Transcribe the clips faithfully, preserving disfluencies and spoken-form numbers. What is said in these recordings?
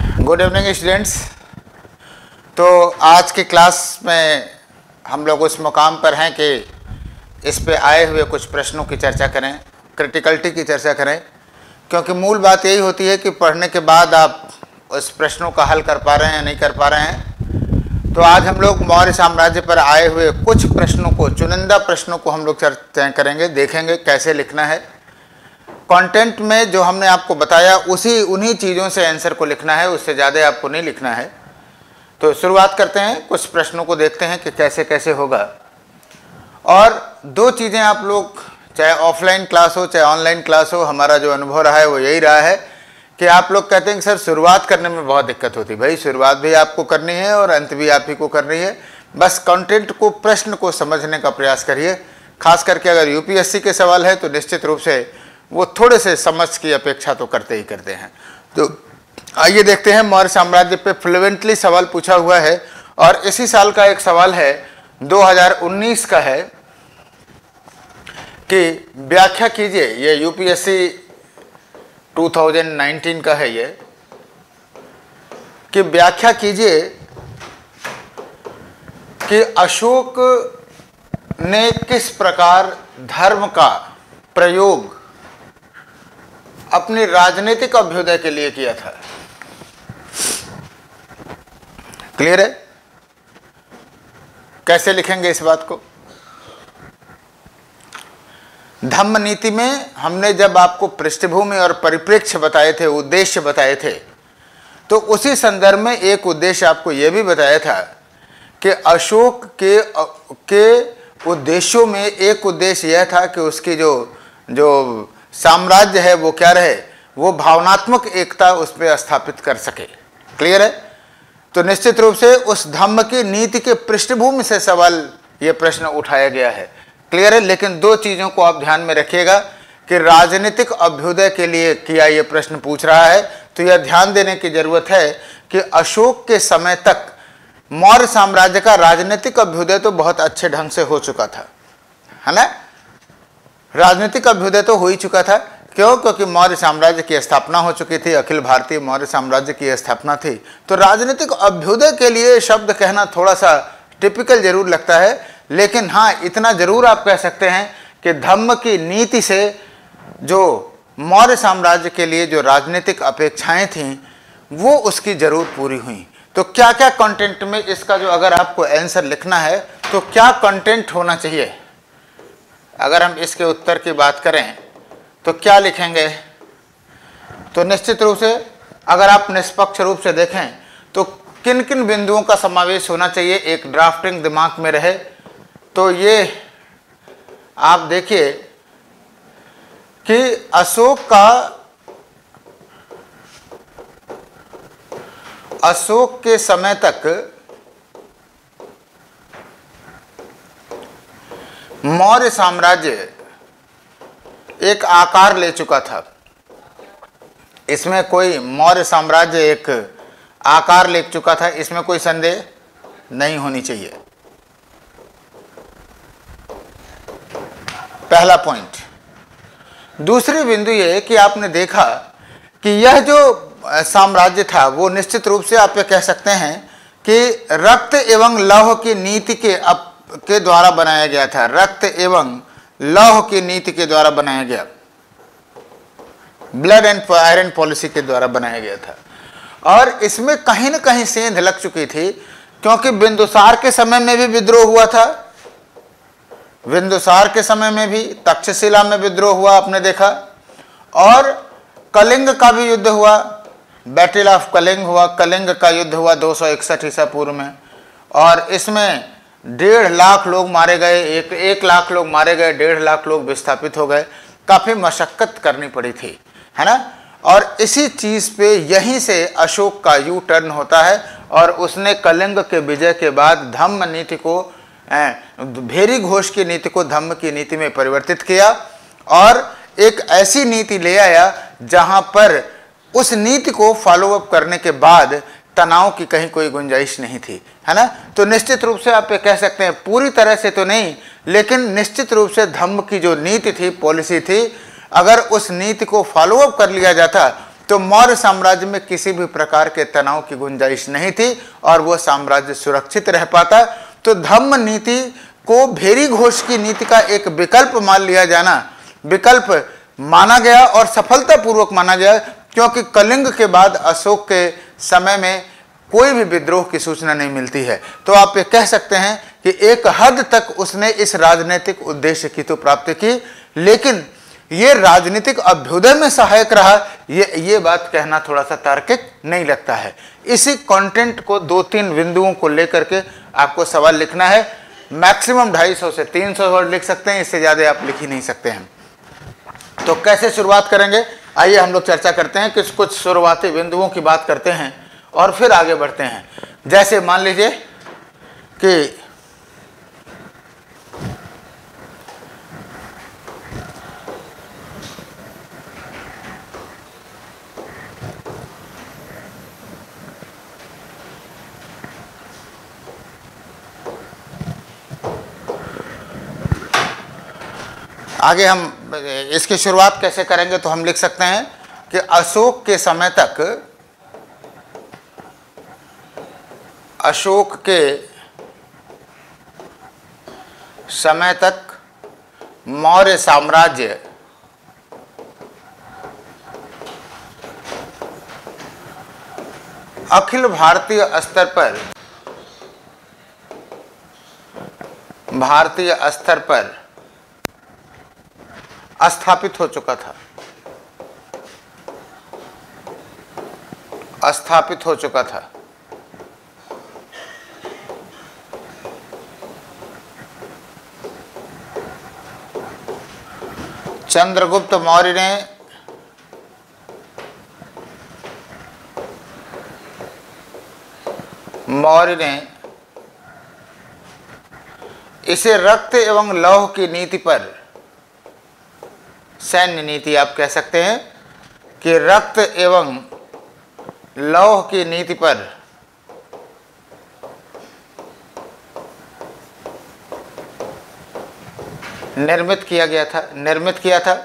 Good evening students. तो आज की क्लास में हम लोग उस मुकाम पर हैं कि इस पे आए हुए कुछ प्रश्नों की चर्चा करें, क्रिटिकलिटी की चर्चा करें, क्योंकि मूल बात यही होती है कि पढ़ने के बाद आप उस प्रश्नों का हल कर पा रहे हैं या नहीं कर पा रहे हैं। तो आज हम लोग मौर्य साम्राज्य पर आए हुए कुछ प्रश्नों को, चुनिंदा प्रश्नों को हम लोग चर्चा करेंगे, देखेंगे कैसे लिखना है। कंटेंट में जो हमने आपको बताया उसी उन्हीं चीज़ों से आंसर को लिखना है, उससे ज़्यादा आपको नहीं लिखना है। तो शुरुआत करते हैं, कुछ प्रश्नों को देखते हैं कि कैसे कैसे होगा। और दो चीज़ें आप लोग, चाहे ऑफलाइन क्लास हो चाहे ऑनलाइन क्लास हो, हमारा जो अनुभव रहा है वो यही रहा है कि आप लोग कहते हैं कि सर शुरुआत करने में बहुत दिक्कत होती है। भाई शुरुआत भी आपको करनी है और अंत भी आप ही को करनी है। बस कंटेंट को, प्रश्न को समझने का प्रयास करिए। खास करके अगर यूपीएससी के सवाल है तो निश्चित रूप से वो थोड़े से समझ की अपेक्षा तो करते ही करते हैं। तो आइए देखते हैं, मौर्य साम्राज्य पे फ्लुएंटली सवाल पूछा हुआ है और इसी साल का एक सवाल है, दो हज़ार उन्नीस का है, कि व्याख्या कीजिए। ये यूपीएससी दो हज़ार उन्नीस का है ये, कि व्याख्या कीजिए कि अशोक ने किस प्रकार धर्म का प्रयोग अपनी राजनीतिक अभ्युदय के लिए किया था। क्लियर है? कैसे लिखेंगे इस बात को? धम्म नीति में हमने जब आपको पृष्ठभूमि और परिप्रेक्ष्य बताए थे, उद्देश्य बताए थे, तो उसी संदर्भ में एक उद्देश्य आपको यह भी बताया था कि अशोक के के उद्देश्यों में एक उद्देश्य यह था कि उसकी जो जो साम्राज्य है वो क्या रहे, वो भावनात्मक एकता उस पर स्थापित कर सके। क्लियर है? तो निश्चित रूप से उस धम्म की नीति के पृष्ठभूमि से सवाल, ये प्रश्न उठाया गया है। क्लियर है? लेकिन दो चीज़ों को आप ध्यान में रखिएगा कि राजनीतिक अभ्युदय के लिए किया ये प्रश्न पूछ रहा है, तो यह ध्यान देने की जरूरत है कि अशोक के समय तक मौर्य साम्राज्य का राजनीतिक अभ्युदय तो बहुत अच्छे ढंग से हो चुका था, है ना। राजनीतिक अभ्युदय तो हो ही चुका था। क्यों? क्योंकि मौर्य साम्राज्य की स्थापना हो चुकी थी, अखिल भारतीय मौर्य साम्राज्य की स्थापना थी। तो राजनीतिक अभ्युदय के लिए शब्द कहना थोड़ा सा टिपिकल जरूर लगता है, लेकिन हाँ इतना जरूर आप कह सकते हैं कि धम्म की नीति से जो मौर्य साम्राज्य के लिए जो राजनीतिक अपेक्षाएं थीं वो उसकी जरूर पूरी हुई। तो क्या क्या कंटेंट में इसका, जो अगर आपको आंसर लिखना है तो क्या कंटेंट होना चाहिए, अगर हम इसके उत्तर की बात करें तो क्या लिखेंगे? तो निश्चित रूप से अगर आप निष्पक्ष रूप से देखें तो किन किन बिंदुओं का समावेश होना चाहिए, एक ड्राफ्टिंग दिमाग में रहे। तो ये आप देखिए कि अशोक का अशोक के समय तक मौर्य साम्राज्य एक आकार ले चुका था। इसमें कोई, मौर्य साम्राज्य एक आकार ले चुका था, इसमें कोई संदेह नहीं होनी चाहिए। पहला पॉइंट। दूसरी बिंदु ये कि आपने देखा कि यह जो साम्राज्य था वो निश्चित रूप से आप ये कह सकते हैं कि रक्त एवं लौह की नीति के अप के द्वारा बनाया गया था। रक्त एवं लौह की नीति के द्वारा बनाया गया, ब्लड एंड आयरन पॉलिसी के द्वारा बनाया गया था। और इसमें कहीं न कहीं सेंध लग चुकी थी, क्योंकि बिंदुसार के समय में भी विद्रोह हुआ था, बिंदुसार के समय में भी तक्षशिला में विद्रोह हुआ आपने देखा, और कलिंग का भी युद्ध हुआ, बैटल ऑफ कलिंग हुआ, कलिंग का युद्ध हुआ दो सौ इकसठ ईसा पूर्व में, और इसमें डेढ़ लाख लोग मारे गए, एक एक लाख लोग मारे गए, डेढ़ लाख लोग विस्थापित हो गए। काफ़ी मशक्कत करनी पड़ी थी, है ना। और इसी चीज़ पे यहीं से अशोक का यू टर्न होता है और उसने कलिंग के विजय के बाद धम्म नीति को, भेरी घोष की नीति को धम्म की नीति में परिवर्तित किया और एक ऐसी नीति ले आया जहाँ पर उस नीति को फॉलोअप करने के बाद तनाव की कहीं कोई गुंजाइश नहीं थी, है ना। तो निश्चित रूप से आप ये कह सकते हैं, पूरी तरह से तो नहीं, लेकिन निश्चित रूप से धम्म की जो नीति थी, पॉलिसी थी, अगर उस नीति को फॉलोअप कर लिया जाता तो मौर्य साम्राज्य में किसी भी प्रकार के तनाव की गुंजाइश नहीं थी और वह साम्राज्य सुरक्षित रह पाता। तो धम्म नीति को भेरी घोष की नीति का एक विकल्प मान लिया जाना, विकल्प माना गया और सफलतापूर्वक माना गया, क्योंकि कलिंग के बाद अशोक के समय में कोई भी विद्रोह की सूचना नहीं मिलती है। तो आप ये कह सकते हैं कि एक हद तक उसने इस राजनीतिक उद्देश्य की तो प्राप्ति की, लेकिन ये राजनीतिक अभ्युदय में सहायक रहा, ये ये बात कहना थोड़ा सा तार्किक नहीं लगता है। इसी कंटेंट को दो तीन बिंदुओं को लेकर के आपको सवाल लिखना है। मैक्सिमम ढाई सौ से तीन सौ वर्ड लिख सकते हैं, इससे ज़्यादा आप लिख ही नहीं सकते हैं। तो कैसे शुरुआत करेंगे, आइए हम लोग चर्चा करते हैं। कुछ कुछ शुरुआती बिंदुओं की बात करते हैं और फिर आगे बढ़ते हैं। जैसे मान लीजिए कि आगे हम इसकी शुरुआत कैसे करेंगे, तो हम लिख सकते हैं कि अशोक के समय तक अशोक के समय तक मौर्य साम्राज्य अखिल भारतीय स्तर पर भारतीय स्तर पर स्थापित हो चुका था स्थापित हो चुका था चंद्रगुप्त मौर्य ने मौर्य ने इसे रक्त एवं लौह की नीति पर, सैन्य नीति आप कह सकते हैं कि रक्त एवं लौह की नीति पर निर्मित किया गया था निर्मित किया था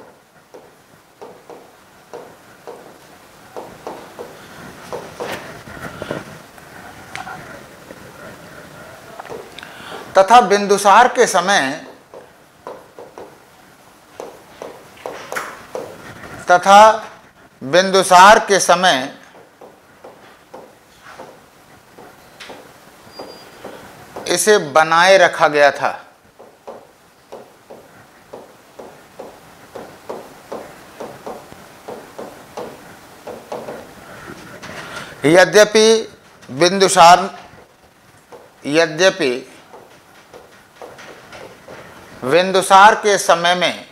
तथा बिंदुसार के समय तथा बिंदुसार के समय इसे बनाए रखा गया था। यद्यपि बिंदुसार यद्यपि बिंदुसार के समय में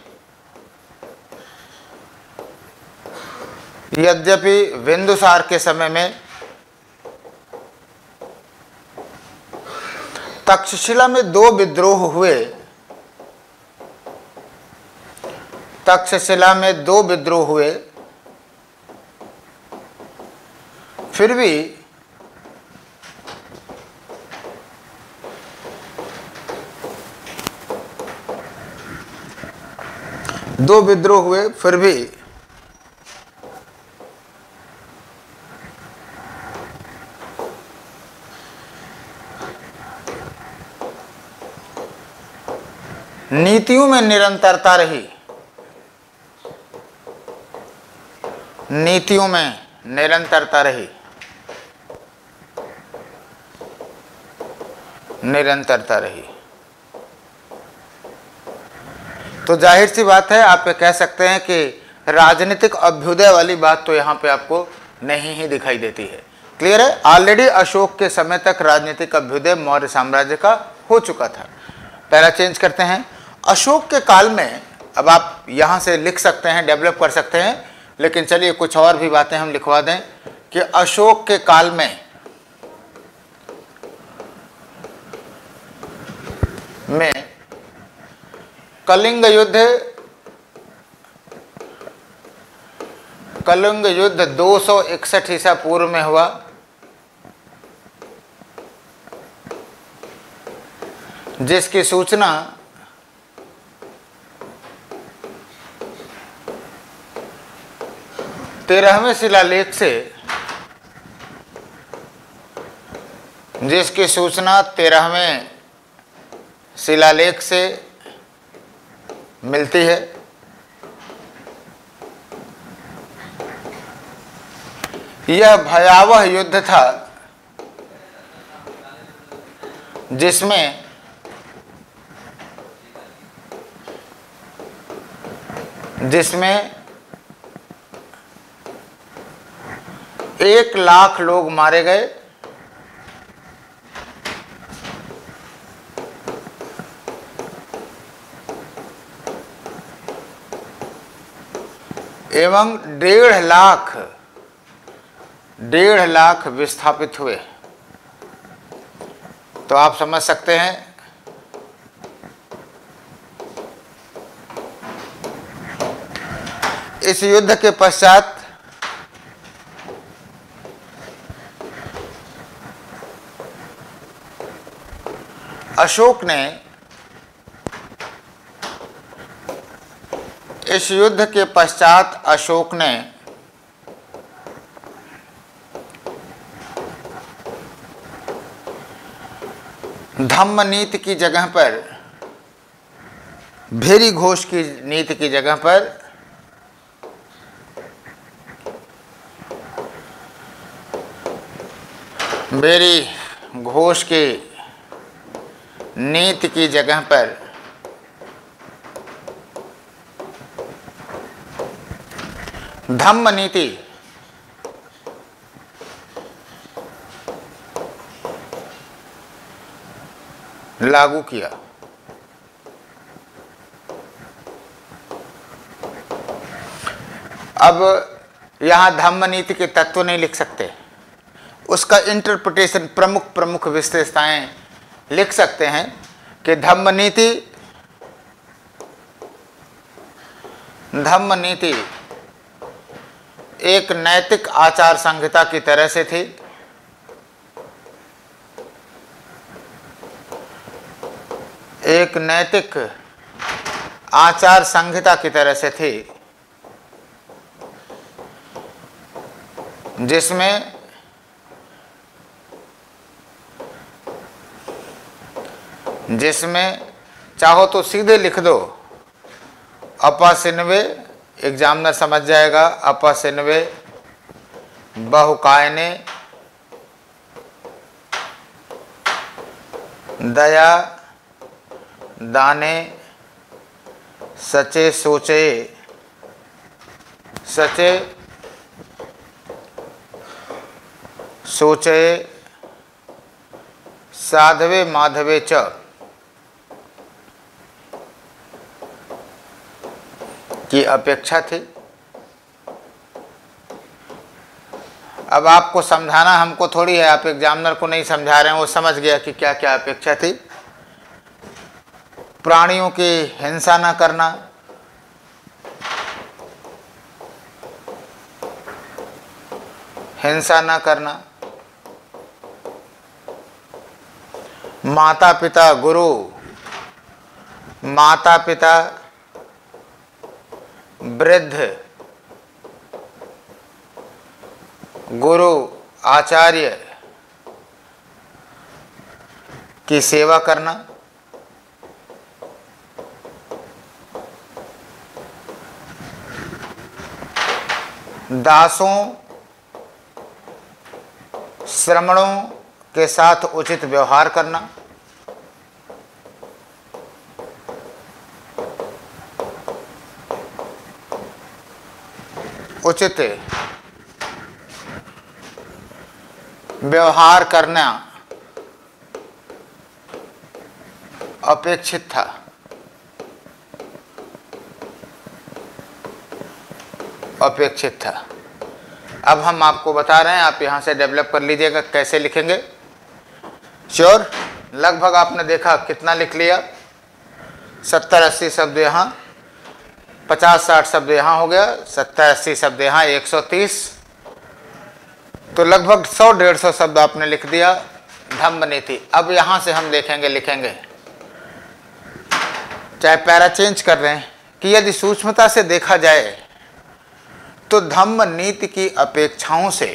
यद्यपि बिंदुसार के समय में तक्षशिला में दो विद्रोह हुए तक्षशिला में दो विद्रोह हुए फिर भी दो विद्रोह हुए फिर भी नीतियों में निरंतरता रही नीतियों में निरंतरता रही निरंतरता रही तो जाहिर सी बात है, आप ये कह सकते हैं कि राजनीतिक अभ्युदय वाली बात तो यहाँ पे आपको नहीं ही दिखाई देती है। क्लियर है। ऑलरेडी अशोक के समय तक राजनीतिक अभ्युदय मौर्य साम्राज्य का हो चुका था। पहला चेंज करते हैं। अशोक के काल में, अब आप यहाँ से लिख सकते हैं, डेवलप कर सकते हैं, लेकिन चलिए कुछ और भी बातें हम लिखवा दें कि अशोक के काल में में कलिंग युद्ध कलिंग युद्ध दो सौ इकसठ ईसा पूर्व में हुआ, जिसकी सूचना तेरहवें शिलालेख से, जिसकी सूचना तेरहवें शिलालेख से मिलती है, यह भयावह युद्ध था जिसमें जिसमें एक लाख लोग मारे गए, एवं डेढ़ लाख डेढ़ लाख विस्थापित हुए। तो आप समझ सकते हैं इस युद्ध के पश्चात अशोक ने इस युद्ध के पश्चात अशोक ने धम्म नीति की जगह पर, भेरी घोष की नीति की जगह पर भेरी घोष की नीति की जगह पर धम्म नीति लागू किया। अब यहां धम्म नीति के तत्व नहीं लिख सकते, उसका इंटरप्रिटेशन, प्रमुख प्रमुख विशेषताएं लिख सकते हैं कि धम्म नीति धम्म नीति एक नैतिक आचार संहिता की तरह से थी। एक नैतिक आचार संहिता की तरह से थी जिसमें जिसमें चाहो तो सीधे लिख दो अपसिन्वे, एग्जामिनर समझ जाएगा, अपसिन्वे बहुकायने दया दाने सचे सोचे सचे सोचे साधवे माधवे च की अपेक्षा थी। अब आपको समझाना हमको थोड़ी है, आप एग्जामिनर को नहीं समझा रहे हैं, वो समझ गया कि क्या क्या अपेक्षा थी। प्राणियों की हिंसा न करना, हिंसा न करना, माता पिता गुरु माता पिता वृद्ध गुरु आचार्य की सेवा करना, दासों श्रमणों के साथ उचित व्यवहार करना, उचित व्यवहार करना अपेक्षित था। अपेक्षित था। अब हम आपको बता रहे हैं, आप यहां से डेवलप कर लीजिएगा कैसे लिखेंगे। श्योर, लगभग आपने देखा कितना लिख लिया, सत्तर अस्सी शब्द यहाँ, पचास साठ शब्द यहाँ हो गया, सत्तर अस्सी शब्द यहाँ, एक सौ तीस, तो लगभग सौ डेढ़ सौ शब्द आपने लिख दिया धम्म नीति। अब यहाँ से हम देखेंगे, लिखेंगे, चाहे पैरा चेंज कर रहे हैं, कि यदि सूक्ष्मता से देखा जाए तो धम्म नीति की अपेक्षाओं से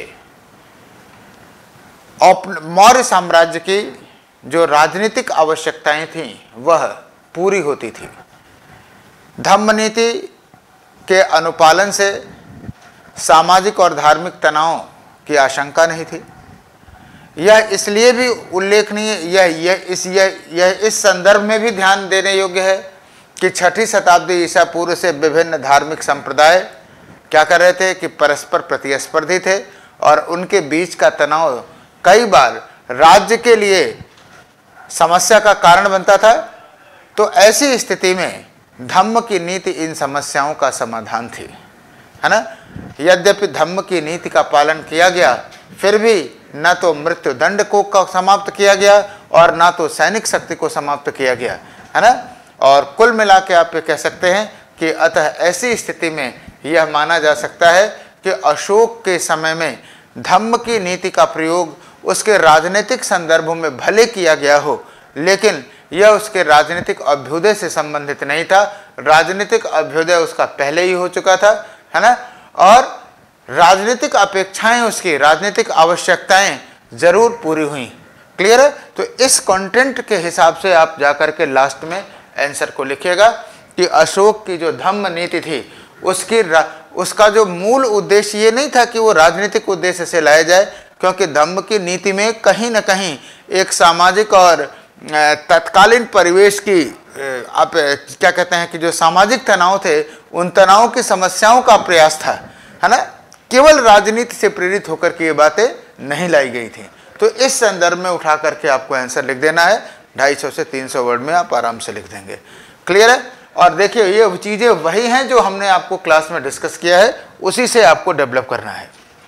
मौर्य साम्राज्य की जो राजनीतिक आवश्यकताएं थीं वह पूरी होती थी। धम्म नीति के अनुपालन से सामाजिक और धार्मिक तनाव की आशंका नहीं थी। यह इसलिए भी उल्लेखनीय यह यह इस यह यह इस संदर्भ में भी ध्यान देने योग्य है कि छठी शताब्दी ईसा पूर्व से विभिन्न धार्मिक संप्रदाय क्या कर रहे थे कि परस्पर प्रतिस्पर्धी थे और उनके बीच का तनाव कई बार राज्य के लिए समस्या का कारण बनता था। तो ऐसी स्थिति में धम्म की नीति इन समस्याओं का समाधान थी, है ना। यद्यपि धम्म की नीति का पालन किया गया, फिर भी न तो मृत्यु दंड को समाप्त किया गया और न तो सैनिक शक्ति को समाप्त किया गया, है ना। और कुल मिला के आप ये कह सकते हैं कि अतः ऐसी स्थिति में यह माना जा सकता है कि अशोक के समय में धम्म की नीति का प्रयोग उसके राजनीतिक संदर्भों में भले किया गया हो, लेकिन यह उसके राजनीतिक अभ्युदय से संबंधित नहीं था। राजनीतिक अभ्युदय उसका पहले ही हो चुका था, है ना। और राजनीतिक अपेक्षाएं, उसकी राजनीतिक आवश्यकताएं जरूर पूरी हुई। क्लियर है। तो इस कंटेंट के हिसाब से आप जाकर के लास्ट में आंसर को लिखिएगा कि अशोक की जो धम्म नीति थी उसकी उसका जो मूल उद्देश्य ये नहीं था कि वो राजनीतिक उद्देश्य से लाया जाए, क्योंकि धम्म की नीति में कहीं ना कहीं एक सामाजिक और तत्कालीन परिवेश की आप क्या कहते हैं कि जो सामाजिक तनाव थे उन तनाव की समस्याओं का प्रयास था, है ना। केवल राजनीति से प्रेरित होकर के ये बातें नहीं लाई गई थी। तो इस संदर्भ में उठा करके आपको आंसर लिख देना है। ढाई सौ से तीन सौ वर्ड में आप आराम से लिख देंगे। क्लियर है। और देखिए ये चीज़ें वही हैं जो हमने आपको क्लास में डिस्कस किया है, उसी से आपको डेवलप करना है।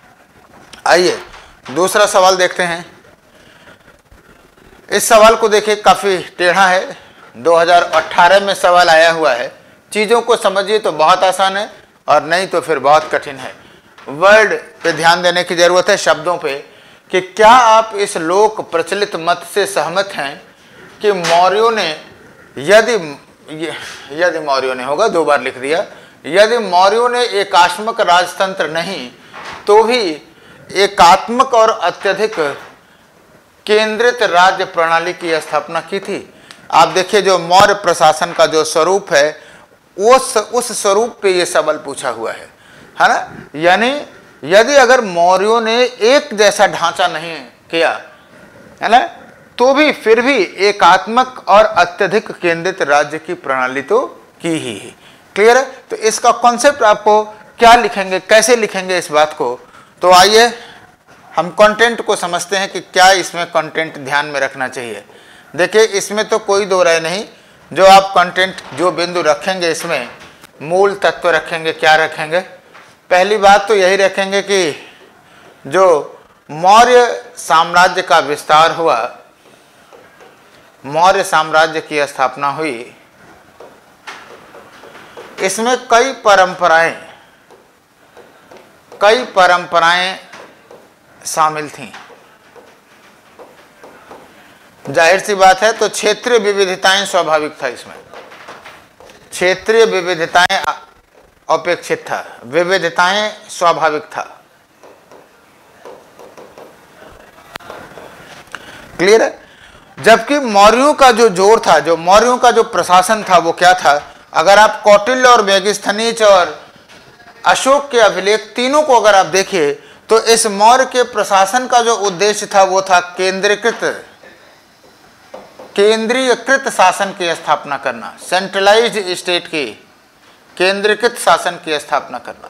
आइए दूसरा सवाल देखते हैं। इस सवाल को देखिए, काफ़ी टेढ़ा है, दो हज़ार अठारह में सवाल आया हुआ है। चीज़ों को समझिए तो बहुत आसान है और नहीं तो फिर बहुत कठिन है। वर्ड पे ध्यान देने की ज़रूरत है, शब्दों पे, कि क्या आप इस लोक प्रचलित मत से सहमत हैं कि मौर्यों ने यदि यदि मौर्यों ने होगा, दो बार लिख दिया, यदि मौर्यों ने एकात्मक राजतंत्र नहीं तो भी एकात्मक और अत्यधिक केंद्रित राज्य प्रणाली की स्थापना की थी। आप देखिए जो मौर्य प्रशासन का जो स्वरूप है उस उस स्वरूप पे ये सवाल पूछा हुआ है, है ना। यानी यदि अगर मौर्यों ने एक जैसा ढांचा नहीं किया, है ना, तो भी फिर भी एकात्मक और अत्यधिक केंद्रित राज्य की प्रणाली तो की ही है। क्लियर है। तो इसका कॉन्सेप्ट आपको क्या लिखेंगे, कैसे लिखेंगे इस बात को, तो आइए हम कंटेंट को समझते हैं कि क्या इसमें कंटेंट ध्यान में रखना चाहिए। देखिए इसमें तो कोई दो राय नहीं, जो आप कंटेंट जो बिंदु रखेंगे इसमें मूल तत्व रखेंगे। क्या रखेंगे? पहली बात तो यही रखेंगे कि जो मौर्य साम्राज्य का विस्तार हुआ, मौर्य साम्राज्य की स्थापना हुई, इसमें कई परंपराएं कई परंपराएं शामिल थीं। जाहिर सी बात है, तो क्षेत्रीय विविधताएं स्वाभाविक था। इसमें क्षेत्रीय विविधताएं अपेक्षित था, विविधताएं स्वाभाविक था। क्लियर है। जबकि मौर्यों का जो जोर था, जो मौर्यों का जो प्रशासन था वो क्या था? अगर आप कौटिल्य और मेगस्थनीज और अशोक के अभिलेख तीनों को अगर आप देखिए तो इस मौर्य के प्रशासन का जो उद्देश्य था वो था केंद्रीकृत केंद्रीयकृत शासन की स्थापना करना, सेंट्रलाइज्ड स्टेट की केंद्रीकृत शासन की स्थापना करना।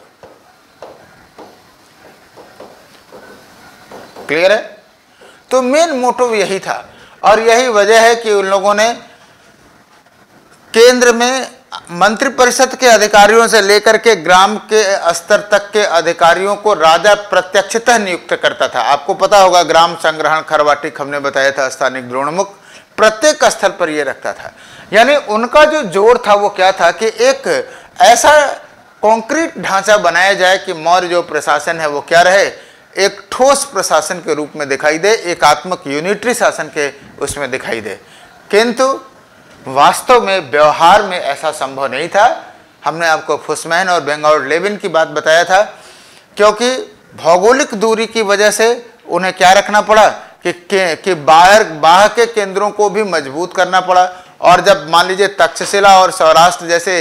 क्लियर है। तो मेन मोटिव यही था और यही वजह है कि उन लोगों ने केंद्र में मंत्रिपरिषद के अधिकारियों से लेकर के ग्राम के स्तर तक के अधिकारियों को राजा प्रत्यक्षतः नियुक्त करता था। आपको पता होगा ग्राम संग्रहण खरवाटिक हमने बताया था, स्थानिक द्रोणमुख प्रत्येक स्थल पर यह रखता था। यानी उनका जो जोर था वो क्या था कि एक ऐसा कॉन्क्रीट ढांचा बनाया जाए कि मौर्य जो प्रशासन है वो क्या रहे, एक ठोस प्रशासन के रूप में दिखाई दे, एकात्मक यूनिटरी शासन के उसमें दिखाई दे। किंतु वास्तव में व्यवहार में ऐसा संभव नहीं था। हमने आपको फुसमैन और बेंगौर लेविन की बात बताया था क्योंकि भौगोलिक दूरी की वजह से उन्हें क्या रखना पड़ा कि कि बाहर बाहर के केंद्रों को भी मजबूत करना पड़ा। और जब मान लीजिए तक्षशिला और सौराष्ट्र जैसे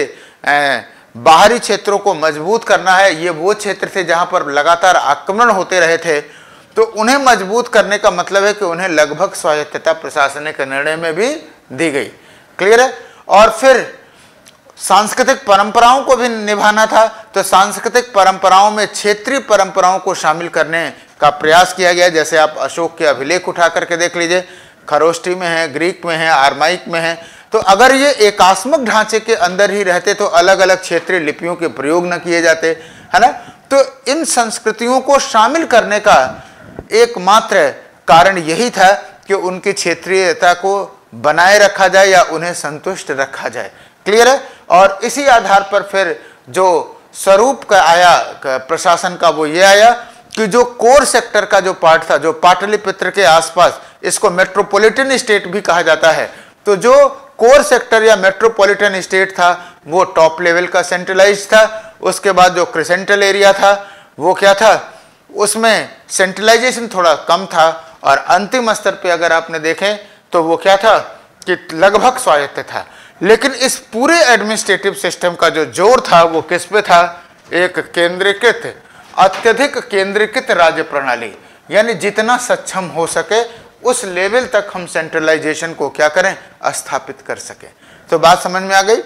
बाहरी क्षेत्रों को मजबूत करना है, ये वो क्षेत्र थे जहां पर लगातार आक्रमण होते रहे थे, तो उन्हें मजबूत करने का मतलब है कि उन्हें लगभग स्वायत्तता प्रशासनिक निर्णय में भी दी गई। क्लियर है। और फिर सांस्कृतिक परंपराओं को भी निभाना था, तो सांस्कृतिक परंपराओं में क्षेत्रीय परंपराओं को शामिल करने का प्रयास किया गया। जैसे आप अशोक के अभिलेख उठा करके देख लीजिए, खरोष्ठी में है, ग्रीक में है, आर्माइक में है। तो अगर ये एकात्मक ढांचे के अंदर ही रहते तो अलग अलग क्षेत्रीय लिपियों के प्रयोग न किए जाते, है ना। तो इन संस्कृतियों को शामिल करने का एकमात्र कारण यही था कि उनकी क्षेत्रीयता को बनाए रखा जाए या उन्हें संतुष्ट रखा जाए। क्लियर है। और इसी आधार पर फिर जो स्वरूप का आया प्रशासन का, वो ये आया कि जो कोर सेक्टर का जो पार्ट था, जो पाटलिपुत्र के आसपास, इसको मेट्रोपॉलिटन स्टेट भी कहा जाता है। तो जो कोर सेक्टर या मेट्रोपॉलिटन स्टेट था वो टॉप लेवल का सेंट्रलाइज था। उसके बाद जो क्रिसेंटल एरिया था वो क्या था, उसमें सेंट्रलाइजेशन थोड़ा कम था। और अंतिम स्तर पे अगर आपने देखें तो वो क्या था कि लगभग स्वायत्त था। लेकिन इस पूरे एडमिनिस्ट्रेटिव सिस्टम का जो जोर था वो किस पे था, एक केंद्रीकृत, अत्यधिक केंद्रीकृत राज्य प्रणाली, यानी जितना सक्षम हो सके उस लेवल तक हम सेंट्रलाइजेशन को क्या करें, स्थापित कर सके। तो बात समझ में आ गई।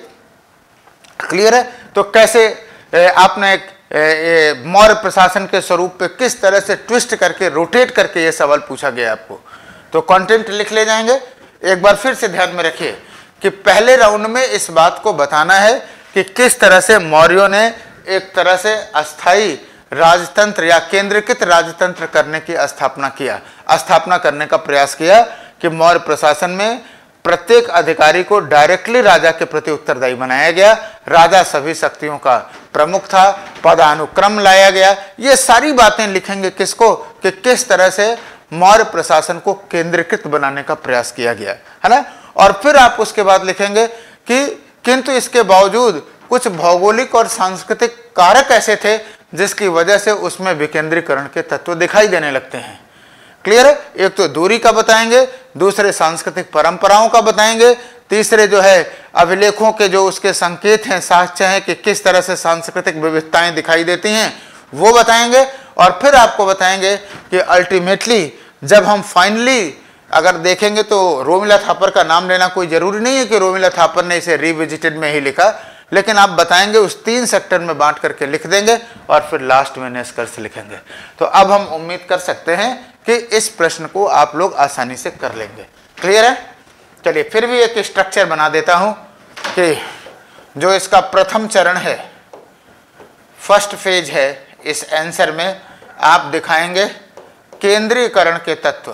क्लियर है। तो कैसे आपने मौर्य प्रशासन के स्वरूप पे किस तरह से ट्विस्ट करके, रोटेट करके ये सवाल पूछा गया आपको, तो कंटेंट लिख ले जाएंगे। एक बार फिर से ध्यान में रखिए कि पहले राउंड में इस बात को बताना है कि किस तरह से मौर्यों ने एक तरह से अस्थाई राजतंत्र या केंद्रीकृत राजतंत्र करने की स्थापना किया स्थापना करने का प्रयास किया कि मौर्य प्रशासन में प्रत्येक अधिकारी को डायरेक्टली राजा के प्रति उत्तरदायी बनाया गया। राजा सभी शक्तियों का प्रमुख था, पदानुक्रम लाया गया। ये सारी बातें लिखेंगे किसको, कि किस तरह से मौर्य प्रशासन को केंद्रीकृत बनाने का प्रयास किया गया, है ना। और फिर आप उसके बाद लिखेंगे कि किंतु इसके बावजूद कुछ भौगोलिक और सांस्कृतिक कारक ऐसे थे जिसकी वजह से उसमें विकेंद्रीकरण के तत्व दिखाई देने लगते हैं। क्लियर है। एक तो दूरी का बताएंगे, दूसरे सांस्कृतिक परंपराओं का बताएंगे, तीसरे जो है अभिलेखों के जो उसके संकेत हैं, साक्ष्य हैं कि किस तरह से सांस्कृतिक विविधताएं दिखाई देती हैं वो बताएंगे। और फिर आपको बताएंगे कि अल्टीमेटली जब हम फाइनली अगर देखेंगे तो रोमिला थापर का नाम लेना कोई जरूरी नहीं है कि रोमिला थापर ने इसे रिविजिटेड में ही लिखा, लेकिन आप बताएंगे उस तीन सेक्टर में बांट करके लिख देंगे और फिर लास्ट में निष्कर्ष लिखेंगे। तो अब हम उम्मीद कर सकते हैं कि इस प्रश्न को आप लोग आसानी से कर लेंगे। क्लियर है। चलिए फिर भी एक स्ट्रक्चर बना देता हूं कि जो इसका प्रथम चरण है, फर्स्ट फेज है, इस आंसर में आप दिखाएंगे केंद्रीकरण के तत्व,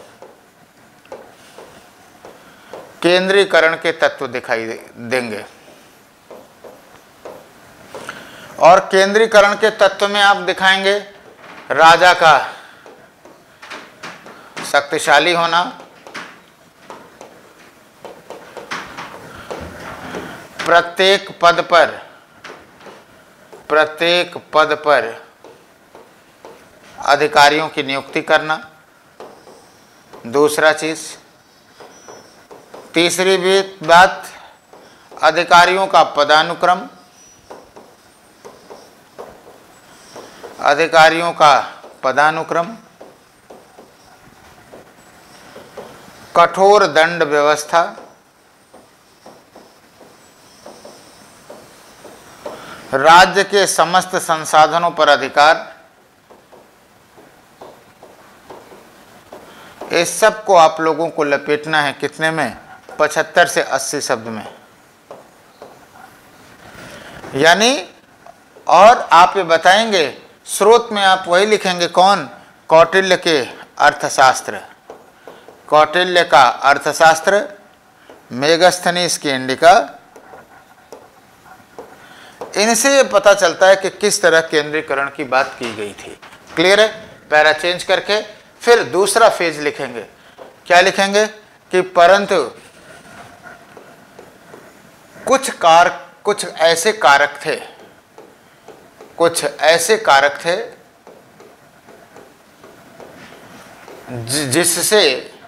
केंद्रीकरण के तत्व दिखाई देंगे। और केंद्रीकरण के तत्व में आप दिखाएंगे राजा का शक्तिशाली होना, प्रत्येक पद पर प्रत्येक पद पर अधिकारियों की नियुक्ति करना, दूसरा चीज, तीसरी भी बात अधिकारियों का पदानुक्रम, अधिकारियों का पदानुक्रम, कठोर दंड व्यवस्था, राज्य के समस्त संसाधनों पर अधिकार, इस सब को आप लोगों को लपेटना है कितने में, पचहत्तर से अस्सी शब्द में। यानी और आप ये बताएंगे स्रोत में आप वही लिखेंगे, कौन, कौटिल्य के अर्थशास्त्र, कौटिल्य का अर्थशास्त्र, मेगस्थनीज की इंडिका। इनसे ये पता चलता है कि किस तरह केंद्रीकरण की बात की गई थी। क्लियर है। पैरा चेंज करके फिर दूसरा फेज लिखेंगे। क्या लिखेंगे कि परंतु कुछ कार कुछ ऐसे कारक थे कुछ ऐसे कारक थे जिससे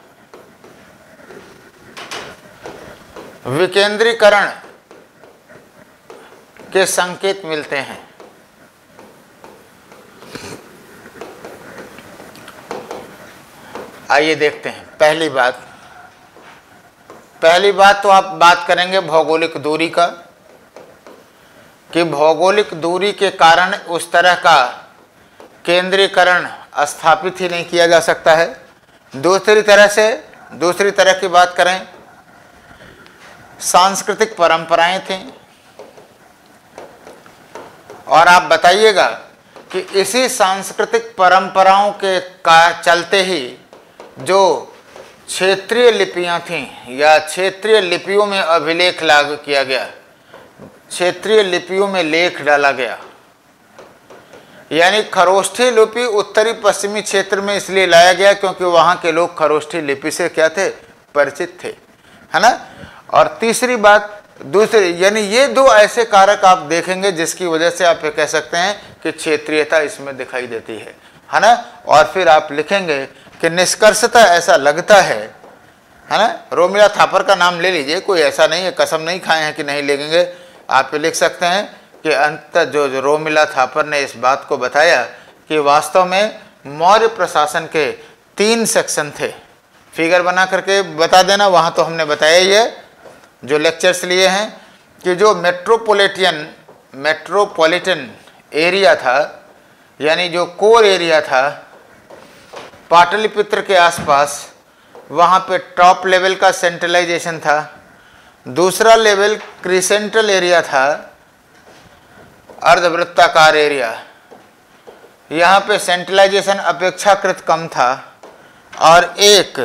विकेंद्रीकरण के संकेत मिलते हैं। आइए देखते हैं। पहली बात पहली बात तो आप बात करेंगे भौगोलिक दूरी का, कि भौगोलिक दूरी के कारण उस तरह का केंद्रीकरण स्थापित ही नहीं किया जा सकता है। दूसरी तरह से दूसरी तरह की बात करें, सांस्कृतिक परंपराएं थीं, और आप बताइएगा कि इसी सांस्कृतिक परंपराओं के का चलते ही जो क्षेत्रीय लिपियां थीं या क्षेत्रीय लिपियों में अभिलेख लागू किया गया, क्षेत्रीय लिपियों में लेख डाला गया। यानी खरोष्ठी लिपि उत्तरी पश्चिमी क्षेत्र में इसलिए लाया गया क्योंकि वहां के लोग खरोष्ठी लिपि से क्या थे, परिचित थे, है ना। और तीसरी बात दूसरी, यानी ये दो ऐसे कारक आप देखेंगे जिसकी वजह से आप ये कह सकते हैं कि क्षेत्रीयता इसमें दिखाई देती है, है ना। और फिर आप लिखेंगे कि निष्कर्षतः ऐसा लगता है, है ना। रोमिला थापर का नाम ले लीजिए, कोई ऐसा नहीं है, कसम नहीं खाए हैं कि नहीं लेंगे। आप लिख सकते हैं कि अंत जो, जो रोमिला थापर ने इस बात को बताया कि वास्तव में मौर्य प्रशासन के तीन सेक्शन थे। फिगर बना करके बता देना, वहाँ तो हमने बताया ही है जो लेक्चर्स लिए हैं, कि जो मेट्रोपॉलिटन मेट्रोपॉलिटन एरिया था, यानी जो कोर एरिया था पाटलिपुत्र के आसपास, वहाँ पे टॉप लेवल का सेंट्रलाइजेशन था। दूसरा लेवल क्रिसेंटल एरिया था, अर्धवृत्ताकार एरिया, यहाँ पे सेंट्रलाइजेशन अपेक्षाकृत कम था। और एक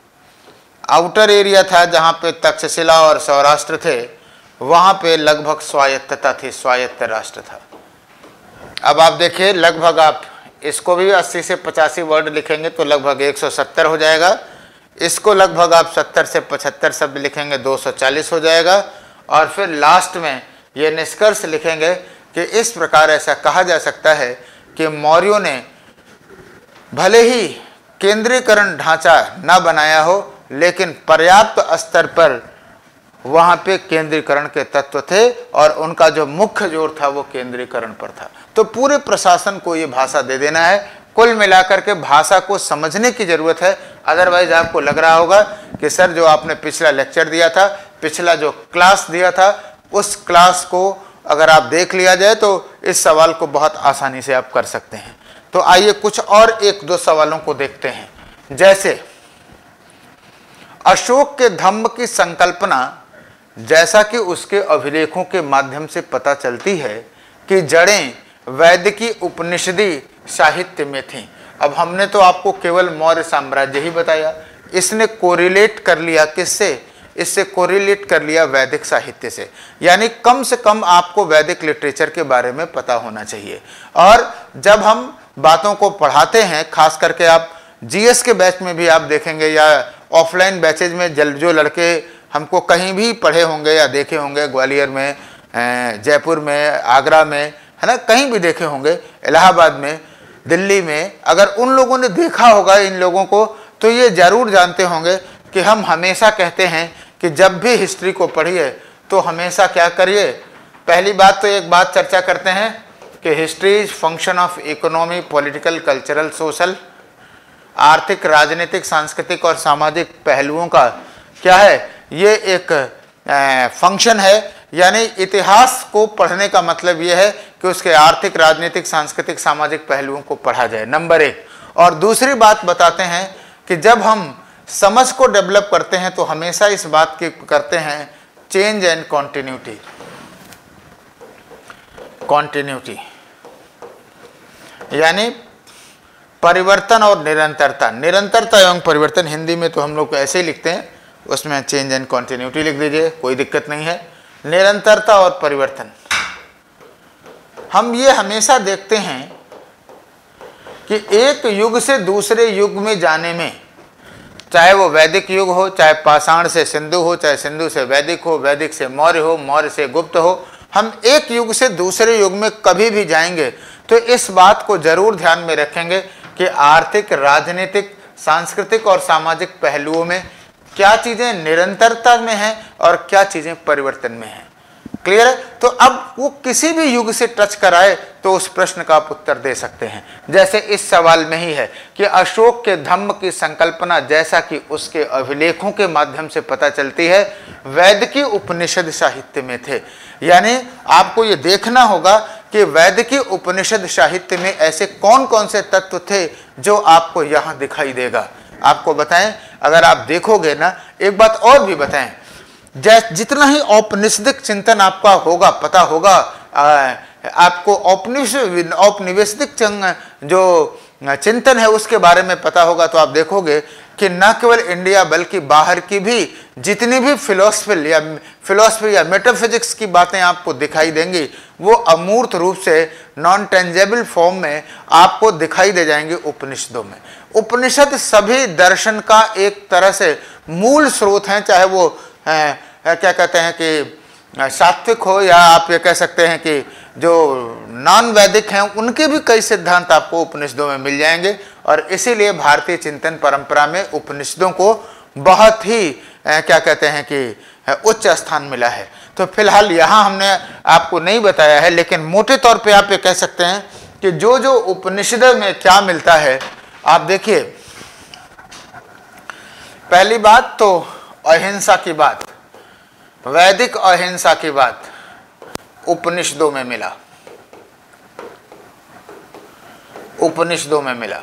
आउटर एरिया था जहाँ पे तक्षशिला और सौराष्ट्र थे, वहाँ पे लगभग स्वायत्तता थी, स्वायत्त राष्ट्र था। अब आप देखिए, लगभग आप इसको भी अस्सी से पचासी वर्ड लिखेंगे तो लगभग एक सौ सत्तर हो जाएगा। इसको लगभग आप सत्तर से पचहत्तर शब्द लिखेंगे, दो सौ चालीस हो जाएगा। और फिर लास्ट में ये निष्कर्ष लिखेंगे कि इस प्रकार ऐसा कहा जा सकता है कि मौर्यों ने भले ही केंद्रीकरण ढांचा न बनाया हो, लेकिन पर्याप्त स्तर पर वहाँ पे केंद्रीकरण के तत्व थे और उनका जो मुख्य जोर था वो केंद्रीकरण पर था। तो पूरे प्रशासन को ये भाषा दे देना है। कुल मिलाकर के भाषा को समझने की जरूरत है, अदरवाइज आपको लग रहा होगा कि सर जो आपने पिछला लेक्चर दिया था, पिछला जो क्लास दिया था, उस क्लास को अगर आप देख लिया जाए तो इस सवाल को बहुत आसानी से आप कर सकते हैं। तो आइए कुछ और एक दो सवालों को देखते हैं। जैसे अशोक के धम्म की संकल्पना, जैसा कि उसके अभिलेखों के माध्यम से पता चलती है कि जड़ें वैदिकी उपनिषदी साहित्य में थीं। अब हमने तो आपको केवल मौर्य साम्राज्य ही बताया, इसने कोरिलेट कर लिया किससे, इससे कोरिलेट कर लिया वैदिक साहित्य से। यानी कम से कम आपको वैदिक लिटरेचर के बारे में पता होना चाहिए। और जब हम बातों को पढ़ाते हैं, खास करके आप जीएस के बैच में भी आप देखेंगे या ऑफलाइन बैचेज में जल जो लड़के हमको कहीं भी पढ़े होंगे या देखे होंगे, ग्वालियर में, जयपुर में, आगरा में, है ना, कहीं भी देखे होंगे, इलाहाबाद में, दिल्ली में, अगर उन लोगों ने देखा होगा इन लोगों को तो ये जरूर जानते होंगे कि हम हमेशा कहते हैं कि जब भी हिस्ट्री को पढ़िए तो हमेशा क्या करिए। पहली बात तो एक बात चर्चा करते हैं कि history is function of economy, political, cultural, social, आर्थिक, राजनीतिक, सांस्कृतिक और सामाजिक पहलुओं का क्या है, ये एक फंक्शन है। यानी इतिहास को पढ़ने का मतलब ये है कि उसके आर्थिक, राजनीतिक, सांस्कृतिक, सामाजिक पहलुओं को पढ़ा जाए, नंबर एक। और दूसरी बात बताते हैं कि जब हम समझ को डेवलप करते हैं तो हमेशा इस बात की करते हैं चेंज एंड कॉन्टिन्यूटी। कॉन्टिन्यूटी यानी परिवर्तन और निरंतरता। निरंतरता एवं परिवर्तन हिंदी में तो हम लोग ऐसे ही लिखते हैं, उसमें चेंज एंड कॉन्टिन्यूटी लिख दीजिए, कोई दिक्कत नहीं है। निरंतरता और परिवर्तन, हम ये हमेशा देखते हैं कि एक युग से दूसरे युग में जाने में, चाहे वो वैदिक युग हो, चाहे पाषाण से सिंधु हो, चाहे सिंधु से वैदिक हो, वैदिक से मौर्य हो, मौर्य से गुप्त हो, हम एक युग से दूसरे युग में कभी भी जाएंगे तो इस बात को जरूर ध्यान में रखेंगे कि आर्थिक, राजनीतिक, सांस्कृतिक और सामाजिक पहलुओं में, क्या चीजें निरंतरता में हैं और क्या चीजें परिवर्तन में हैं। क्लियर है? तो अब वो किसी भी युग से टच कराए तो उस प्रश्न का आप उत्तर दे सकते हैं। जैसे इस सवाल में ही है कि अशोक के धम्म की संकल्पना जैसा कि उसके अभिलेखों के माध्यम से पता चलती है, वैदिकी उपनिषद साहित्य में थे। यानी आपको ये देखना होगा कि वैदिकी उपनिषद साहित्य में ऐसे कौन कौन से तत्व थे जो आपको यहाँ दिखाई देगा। आपको बताएं, अगर आप देखोगे ना, एक बात और भी बताएं, जैसे जितना ही औपनिवेशिक चिंतन आपका होगा, पता होगा आ, आपको औपनिवेशिक औपनिवेशिक जो चिंतन है उसके बारे में पता होगा, तो आप देखोगे कि न केवल इंडिया बल्कि बाहर की भी जितनी भी फिलोसफी या फिलोसफी या मेटाफिजिक्स की बातें आपको दिखाई देंगी, वो अमूर्त रूप से नॉन टेंजेबल फॉर्म में आपको दिखाई दे जाएंगे उपनिषदों में। उपनिषद सभी दर्शन का एक तरह से मूल स्रोत हैं, चाहे वो आ, क्या कहते हैं कि सात्विक हो या आप ये कह सकते हैं कि जो नॉन वैदिक हैं, उनके भी कई सिद्धांत आपको उपनिषदों में मिल जाएंगे। और इसीलिए भारतीय चिंतन परंपरा में उपनिषदों को बहुत ही क्या कहते हैं कि उच्च स्थान मिला है। तो फिलहाल यहाँ हमने आपको नहीं बताया है, लेकिन मोटे तौर पे आप ये कह सकते हैं कि जो जो उपनिषद में क्या मिलता है, आप देखिए, पहली बात तो अहिंसा की बात, वैदिक अहिंसा की बात उपनिषदों में मिला, उपनिषदों में मिला।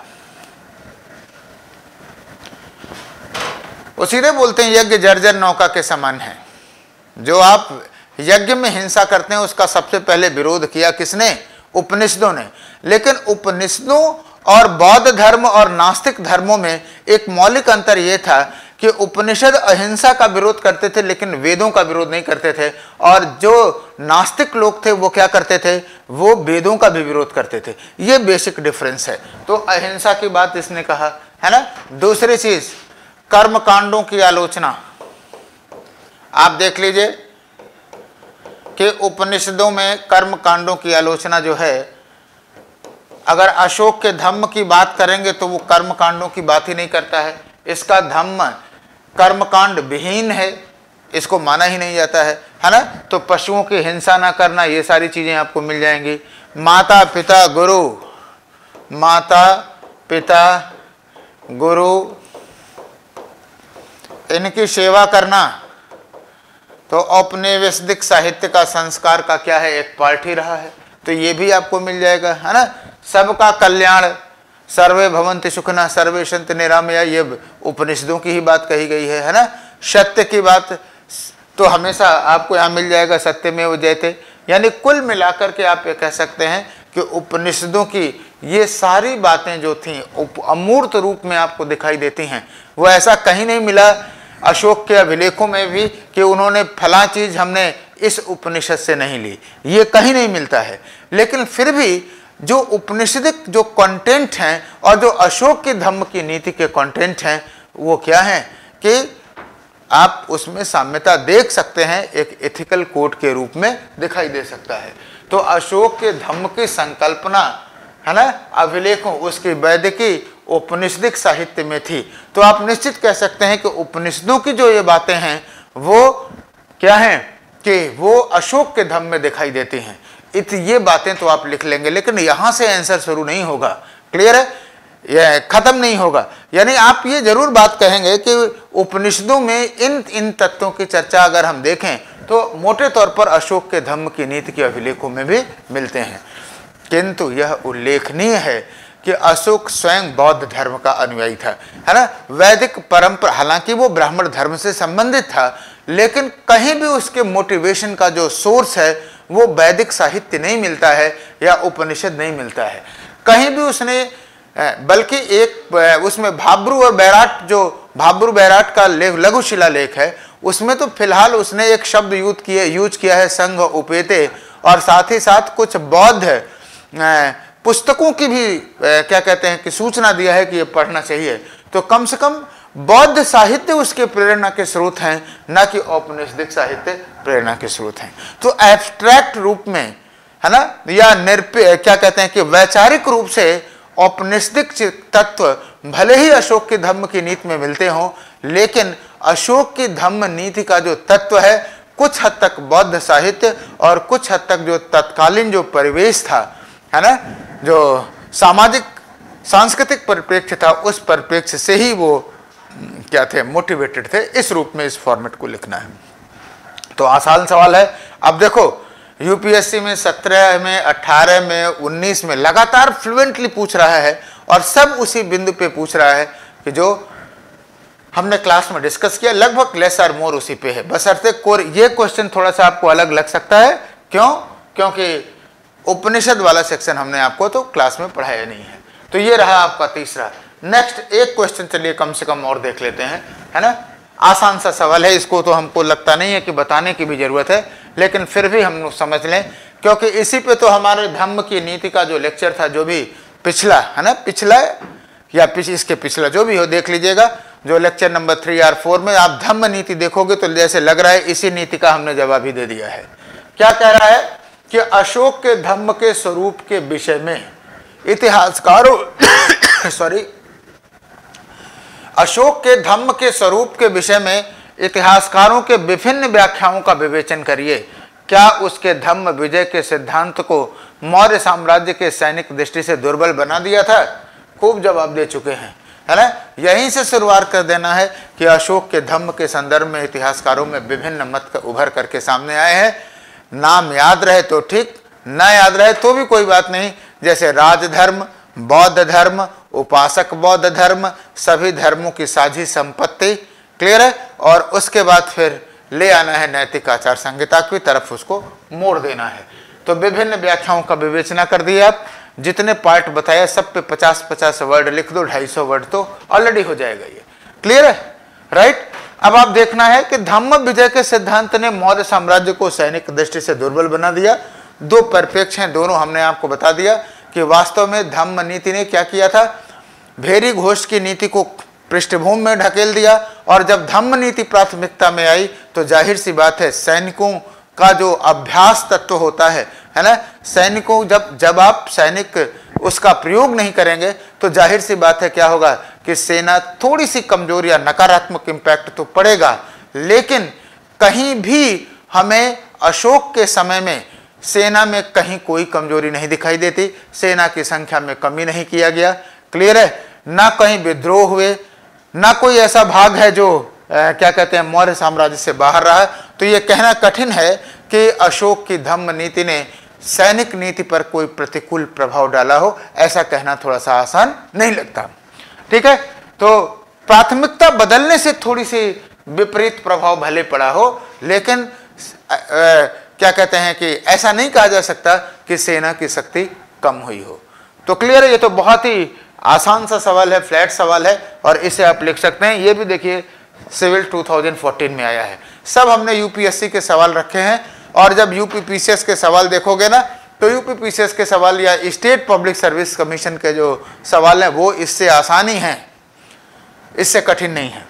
उसीलिए बोलते हैं यज्ञ जर्जर नौका के समान है। जो आप यज्ञ में हिंसा करते हैं उसका सबसे पहले विरोध किया किसने? उपनिषदों ने। लेकिन उपनिषदों और बौद्ध धर्म और नास्तिक धर्मों में एक मौलिक अंतर यह था कि उपनिषद अहिंसा का विरोध करते थे लेकिन वेदों का विरोध नहीं करते थे, और जो नास्तिक लोग थे वो क्या करते थे? वो वेदों का भी विरोध करते थे। ये बेसिक डिफरेंस है। तो अहिंसा की बात इसने कहा है ना। दूसरी चीज, कर्म कांडों की आलोचना। आप देख लीजिए कि उपनिषदों में कर्म कांडों की आलोचना जो है, अगर अशोक के धम्म की बात करेंगे तो वो कर्म कांडों की बात ही नहीं करता है। इसका धम्म कर्मकांड विहीन है, इसको माना ही नहीं जाता है, है ना। तो पशुओं की हिंसा ना करना, ये सारी चीजें आपको मिल जाएंगी। माता पिता गुरु, माता पिता गुरु इनकी सेवा करना, तो औपनिवेशिक साहित्य का संस्कार का क्या है? एक पार्ट ही रहा है। तो ये भी आपको मिल जाएगा, है ना। सबका कल्याण, सर्वे भवन्ति सुखिनः सर्वे सन्तु निरामया, ये उपनिषदों की ही बात कही गई है, है ना। सत्य की बात तो हमेशा आपको यहाँ मिल जाएगा, सत्यमेव जयते। यानी कुल मिलाकर के आप ये कह सकते हैं कि उपनिषदों की ये सारी बातें जो थीं अमूर्त रूप में आपको दिखाई देती हैं। वो ऐसा कहीं नहीं मिला अशोक के अभिलेखों में भी कि उन्होंने फला चीज हमने इस उपनिषद से नहीं ली, ये कहीं नहीं मिलता है। लेकिन फिर भी जो उपनिषदिक जो कंटेंट हैं और जो अशोक के धम्म की नीति के कंटेंट हैं, वो क्या है कि आप उसमें साम्यता देख सकते हैं, एक एथिकल कोड के रूप में दिखाई दे सकता है। तो अशोक के धम्म की संकल्पना, है ना, अभिलेखों उसकी वैदिकी उपनिषदिक साहित्य में थी। तो आप निश्चित कह सकते हैं कि उपनिषदों की जो ये बातें हैं वो क्या हैं कि वो अशोक के धम्म में दिखाई देती हैं। इत ये बातें तो आप लिख लेंगे, लेकिन यहां से आंसर शुरू नहीं होगा। क्लियर है? यह खत्म नहीं होगा। यानी आप ये जरूर बात कहेंगे कि उपनिषदों में इन इन तत्वों की चर्चा अगर हम देखें तो मोटे तौर पर अशोक के धम्म की नीति के अभिलेखों में भी मिलते हैं। किंतु यह उल्लेखनीय है कि अशोक स्वयं बौद्ध धर्म का अनुयायी था, है ना। वैदिक परंपरा, हालांकि वो ब्राह्मण धर्म से संबंधित था, लेकिन कहीं भी उसके मोटिवेशन का जो सोर्स है वो वैदिक साहित्य नहीं मिलता है या उपनिषद नहीं मिलता है कहीं भी उसने। बल्कि एक उसमें भाब्रू और बैराट, जो भाब्रू बैराट का लेख लघु शिलालेख है, उसमें तो फिलहाल उसने एक शब्द यूज किए यूज किया है संघ उपेते, और साथ ही साथ कुछ बौद्ध पुस्तकों की भी क्या कहते हैं कि सूचना दिया है कि ये पढ़ना चाहिए। तो कम से कम बौद्ध साहित्य उसके प्रेरणा के स्रोत हैं, न कि औपनिषदिक साहित्य प्रेरणा के स्रोत हैं। तो एब्स्ट्रैक्ट रूप में, है ना, या निरपे क्या कहते हैं कि वैचारिक रूप से औपनिषदिक तत्व भले ही अशोक की धम्म की नीति में मिलते हों, लेकिन अशोक की धम्म नीति का जो तत्व है कुछ हद तक बौद्ध साहित्य और कुछ हद तक जो तत्कालीन जो परिवेश था, है ना, जो सामाजिक सांस्कृतिक परिप्रेक्ष्य था, उस परिप्रेक्ष्य से ही वो क्या थे, मोटिवेटेड थे इस रूप में इस फॉर्मेट को लिखना है। तो आसान सवाल है। अब देखो यूपीएससी में सत्रह में, अठारह में, उन्नीस में लगातार फ्लुएंटली पूछ रहा है और सब उसी बिंदु पे पूछ रहा है कि जो हमने क्लास में डिस्कस किया, लगभग लेस और मोर उसी पे है। बशर्ते कोर ये क्वेश्चन थोड़ा सा आपको अलग लग सकता है। क्यों? क्योंकि उपनिषद वाला सेक्शन हमने आपको तो क्लास में पढ़ाया नहीं है। तो ये रहा आपका तीसरा। नेक्स्ट एक क्वेश्चन चलिए कम से कम और देख लेते हैं, है ना। आसान सा सवाल है, इसको तो हमको लगता नहीं है कि बताने की भी जरूरत है, लेकिन फिर भी हम लोग समझ लें, क्योंकि इसी पे तो हमारे धम्म की नीति का जो लेक्चर था, जो भी पिछला है ना, पिछला या पिछ इसके पिछला जो भी हो देख लीजिएगा, जो लेक्चर नंबर थ्री और फोर में आप धम्म नीति देखोगे तो जैसे लग रहा है इसी नीति का हमने जवाब ही दे दिया है। क्या कह रहा है कि अशोक के धम्म के स्वरूप के विषय में इतिहासकारों सॉरी अशोक के धम्म के स्वरूप के विषय में इतिहासकारों के विभिन्न व्याख्याओं का विवेचन करिए। क्या उसके धम्म विजय के सिद्धांत को मौर्य साम्राज्य के सैनिक दृष्टि से दुर्बल बना दिया था? खूब जवाब दे चुके हैं, है ना। यहीं से शुरुआत कर देना है कि अशोक के धम्म के संदर्भ में इतिहासकारों में विभिन्न मत उभर करके सामने आए हैं। नाम याद रहे तो ठीक, ना याद रहे तो भी कोई बात नहीं। जैसे राजधर्म, बौद्ध धर्म, उपासक बौद्ध धर्म, सभी धर्मों की साझी संपत्ति, क्लियर है। और उसके बाद फिर ले आना है नैतिक आचार संहिता की तरफ, उसको मोड़ देना है। तो विभिन्न व्याख्याओं का विवेचना कर दिया आप। जितने पार्ट बताया सब पे पचास पचास वर्ड लिख दो, ढाई सौ वर्ड तो ऑलरेडी हो जाएगा, ये क्लियर है, राइट। अब आप देखना है कि धम्म विजय के सिद्धांत ने मौर्य साम्राज्य को सैनिक दृष्टि से दुर्बल बना दिया। दो परिप्रेक्ष्य हैं, दोनों हमने आपको बता दिया कि वास्तव में धम्म नीति ने क्या किया था, भेरी घोष की नीति को पृष्ठभूमि में ढकेल दिया। और जब धम्म नीति प्राथमिकता में आई तो जाहिर सी बात है सैनिकों का जो अभ्यास तत्व होता है, है ना, सैनिकों जब जब आप सैनिक उसका प्रयोग नहीं करेंगे तो जाहिर सी बात है क्या होगा कि सेना थोड़ी सी कमजोर या नकारात्मक इम्पैक्ट तो पड़ेगा। लेकिन कहीं भी हमें अशोक के समय में सेना में कहीं कोई कमजोरी नहीं दिखाई देती, सेना की संख्या में कमी नहीं किया गया, क्लियर है। ना कहीं विद्रोह हुए, ना कोई ऐसा भाग है जो आ, क्या कहते हैं मौर्य साम्राज्य से बाहर रहा। तो ये कहना कठिन है कि अशोक की धम्म नीति ने सैनिक नीति पर कोई प्रतिकूल प्रभाव डाला हो, ऐसा कहना थोड़ा सा आसान नहीं लगता, ठीक है। तो प्राथमिकता बदलने से थोड़ी सी विपरीत प्रभाव भले पड़ा हो, लेकिन आ, आ, क्या कहते हैं कि ऐसा नहीं कहा जा सकता कि सेना की शक्ति कम हुई हो। तो क्लियर है, ये तो बहुत ही आसान सा सवाल है, फ्लैट सवाल है और इसे आप लिख सकते हैं। ये भी देखिए सिविल दो हज़ार चौदह में आया है। सब हमने यूपीएससी के सवाल रखे हैं और जब यूपी पीसीएस के सवाल देखोगे ना तो यूपी पीसीएस के सवाल या स्टेट पब्लिक सर्विस कमीशन के जो सवाल हैं वो इससे आसान ही हैं, इससे कठिन नहीं है।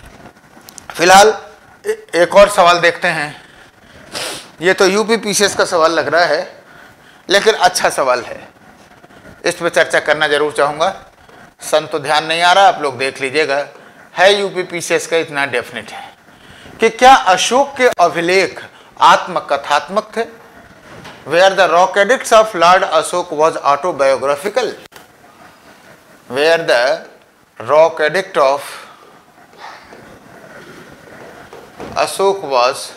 फिलहाल एक और सवाल देखते हैं। ये तो यूपी पीसीएस का सवाल लग रहा है लेकिन अच्छा सवाल है, इस पर चर्चा करना जरूर चाहूँगा। सन तो ध्यान नहीं आ रहा, आप लोग देख लीजिएगा। है यूपी पीसीएस का इतना डेफिनेट है कि क्या अशोक के अभिलेख आत्मकथात्मक थे? Were the rock edicts of lord Ashoka was autobiographical? Were the rock edict of Ashoka was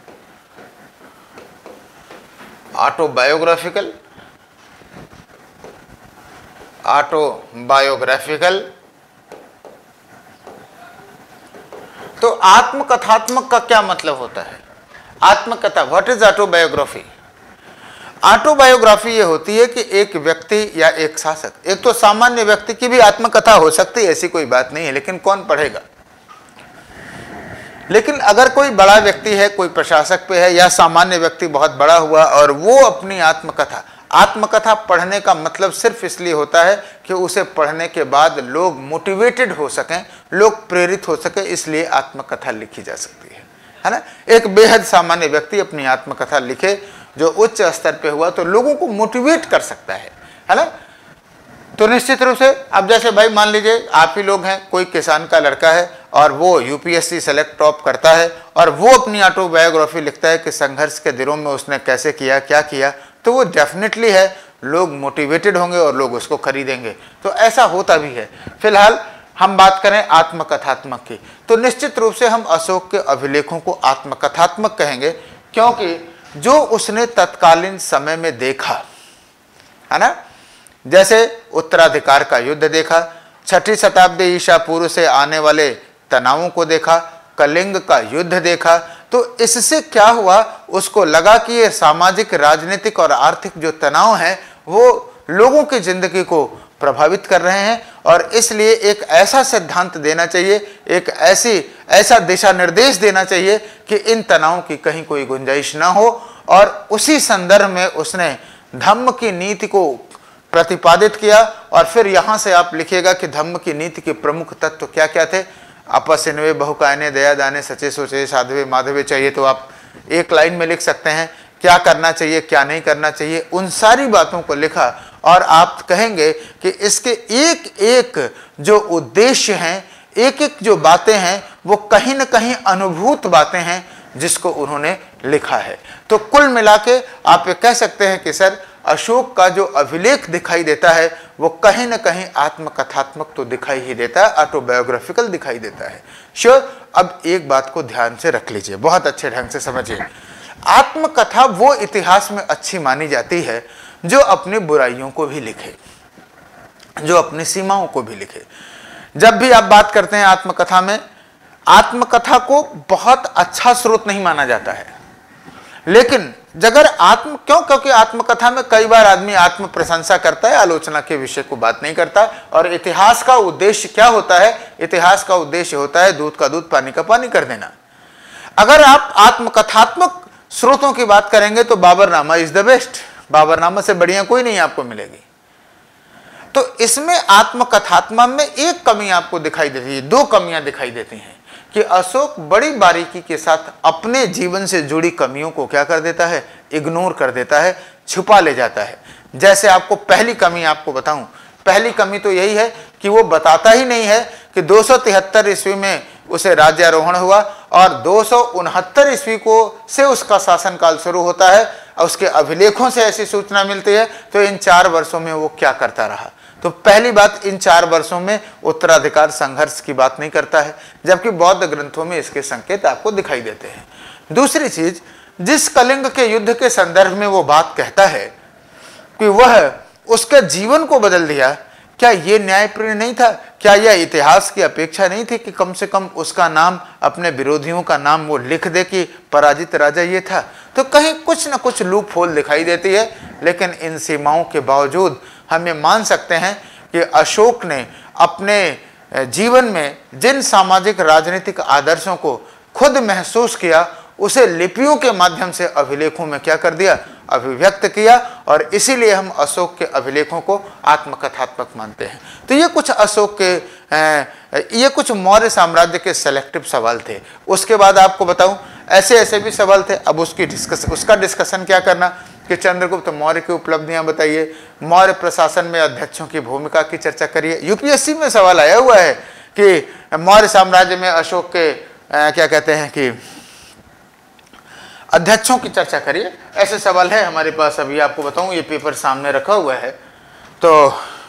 autobiographical? Autobiographical. तो आत्मकथात्मक का क्या मतलब होता है? आत्मकथा, व्हाट इज ऑटोबायोग्राफी? ऑटोबायोग्राफी ये होती है कि एक व्यक्ति या एक शासक, एक तो सामान्य व्यक्ति की भी आत्मकथा हो सकती है, ऐसी कोई बात नहीं है, लेकिन कौन पढ़ेगा। लेकिन अगर कोई बड़ा व्यक्ति है, कोई प्रशासक पे है या सामान्य व्यक्ति बहुत बड़ा हुआ और वो अपनी आत्मकथा, आत्मकथा पढ़ने का मतलब सिर्फ इसलिए होता है कि उसे पढ़ने के बाद लोग मोटिवेटेड हो सकें, लोग प्रेरित हो सके, इसलिए आत्मकथा लिखी जा सकती है, है ना। एक बेहद सामान्य व्यक्ति अपनी आत्मकथा लिखे जो उच्च स्तर पे हुआ तो लोगों को मोटिवेट कर सकता है, है ना। तो निश्चित रूप से अब जैसे भाई मान लीजिए आप ही लोग हैं, कोई किसान का लड़का है और वो यूपीएससी सेलेक्ट टॉप करता है और वो अपनी ऑटोबायोग्राफी लिखता है कि संघर्ष के दिनों में उसने कैसे किया, क्या किया, तो वो डेफिनेटली है लोग मोटिवेटेड होंगे और लोग उसको खरीदेंगे। तो ऐसा होता भी है। फिलहाल हम बात करें आत्मकथात्मक की, तो निश्चित रूप से हम अशोक के अभिलेखों को आत्मकथात्मक कहेंगे, क्योंकि जो उसने तत्कालीन समय में देखा है ना, जैसे उत्तराधिकार का युद्ध देखा, छठी शताब्दी ईसा पूर्व से आने वाले तनावों को देखा, कलिंग का युद्ध देखा, तो इससे क्या हुआ, उसको लगा कि ये सामाजिक, राजनीतिक और आर्थिक जो तनाव हैं वो लोगों की जिंदगी को प्रभावित कर रहे हैं और इसलिए एक ऐसा सिद्धांत देना चाहिए, एक ऐसी ऐसा दिशा निर्देश देना चाहिए कि इन तनावों की कहीं कोई गुंजाइश ना हो। और उसी संदर्भ में उसने धम्म की नीति को प्रतिपादित किया। और फिर यहाँ से आप लिखिएगा कि धम्म की नीति के प्रमुख तत्व क्या क्या थे। अपसिन्वे बहुकायने दया दाने सचे सोचे साधवे माधवे चाहिए, तो आप एक लाइन में लिख सकते हैं क्या करना चाहिए, क्या नहीं करना चाहिए, उन सारी बातों को लिखा। और आप कहेंगे कि इसके एक एक जो उद्देश्य हैं, एक एक जो बातें हैं, वो कहीं ना कहीं अनुभूत बातें हैं जिसको उन्होंने लिखा है। तो कुल मिला के आप ये कह सकते हैं कि सर अशोक का जो अभिलेख दिखाई देता है वो कहीं ना कहीं आत्मकथात्मक तो दिखाई ही देता है, ऑटोबायोग्राफिकल दिखाई देता है। श्योर। अब एक बात को ध्यान से रख लीजिए, बहुत अच्छे ढंग से समझिए। आत्मकथा वो इतिहास में अच्छी मानी जाती है जो अपनी बुराइयों को भी लिखे, जो अपनी सीमाओं को भी लिखे। जब भी आप बात करते हैं आत्मकथा में, आत्मकथा को बहुत अच्छा स्रोत नहीं माना जाता है, लेकिन अगर आत्म क्यों क्योंकि आत्मकथा में कई बार आदमी आत्म प्रशंसा करता है, आलोचना के विषय को बात नहीं करता। और इतिहास का उद्देश्य क्या होता है, इतिहास का उद्देश्य होता है दूध का दूध पानी का पानी कर देना। अगर आप आत्मकथात्मक स्रोतों की बात करेंगे तो Baburnama is the best, Baburnama से बढ़िया कोई नहीं आपको मिलेगी। तो इसमें आत्मकथात्मक में एक कमी आपको दिखाई देती है, दो कमियां दिखाई देती हैं कि अशोक बड़ी बारीकी के साथ अपने जीवन से जुड़ी कमियों को क्या कर देता है, इग्नोर कर देता है, छुपा ले जाता है। जैसे आपको पहली कमी आपको बताऊं, पहली कमी तो यही है कि वो बताता ही नहीं है कि दो सौ तिहत्तर ईस्वी में उसे राज्यारोहण हुआ और दो सौ उनहत्तर ईस्वी को से उसका शासनकाल शुरू होता है और उसके अभिलेखों से ऐसी सूचना मिलती है। तो इन चार वर्षों में वो क्या करता रहा, तो पहली बात, इन चार वर्षों में उत्तराधिकार संघर्ष की बात नहीं करता है, जबकि बौद्ध ग्रंथों में इसके संकेत आपको दिखाई देते हैं। दूसरी चीज, जिस कलिंग के युद्ध के संदर्भ में वो बात कहता है कि वह उसके जीवन को बदल दिया, क्या यह न्यायप्रिय नहीं था? क्या यह इतिहास की अपेक्षा नहीं थी कि कम से कम उसका नाम, अपने विरोधियों का नाम वो लिख दे कि पराजित राजा ये था? तो कहीं कुछ ना कुछ लूप होल दिखाई देती है, लेकिन इन सीमाओं के बावजूद हम ये मान सकते हैं कि अशोक ने अपने जीवन में जिन सामाजिक राजनीतिक आदर्शों को खुद महसूस किया, उसे लिपियों के माध्यम से अभिलेखों में क्या कर दिया, अभिव्यक्त किया। और इसीलिए हम अशोक के अभिलेखों को आत्मकथात्मक मानते हैं। तो ये कुछ अशोक के ये कुछ मौर्य साम्राज्य के सेलेक्टिव सवाल थे। उसके बाद आपको बताऊं ऐसे ऐसे भी सवाल थे। अब उसकी डिस्कस उसका डिस्कशन क्या करना कि चंद्रगुप्त मौर्य की उपलब्धियां बताइए, मौर्य प्रशासन में अध्यक्षों की भूमिका की चर्चा करिए। यूपीएससी में सवाल आया हुआ है कि मौर्य साम्राज्य में अशोक के आ, क्या कहते हैं कि अध्यक्षों की चर्चा करिए। ऐसे सवाल है हमारे पास। अभी आपको बताऊं ये पेपर सामने रखा हुआ है, तो